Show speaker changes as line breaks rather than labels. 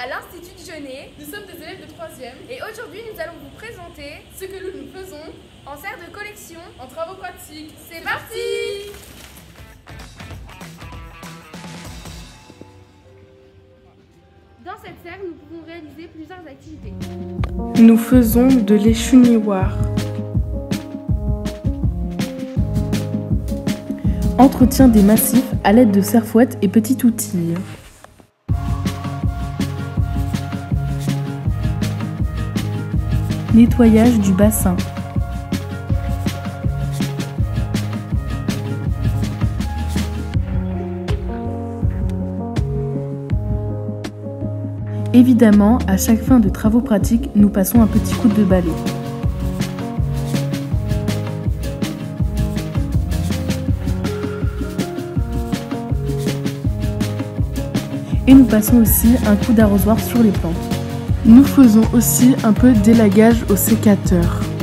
à l'Institut Dionnet.
Nous sommes des élèves de 3e
Et aujourd'hui, nous allons vous présenter
ce que nous faisons
en serre de collection.
en travaux pratiques.
C'est parti! Dans cette serre, nous pouvons réaliser plusieurs activités.
Nous faisons de l'échunioir. Entretien des massifs à l'aide de serre-fouettes et petits outils. Nettoyage du bassin. Évidemment, à chaque fin de travaux pratiques, nous passons un petit coup de balai. Et nous passons aussi un coup d'arrosoir sur les plantes. Nous faisons aussi un peu d'élagage au sécateur.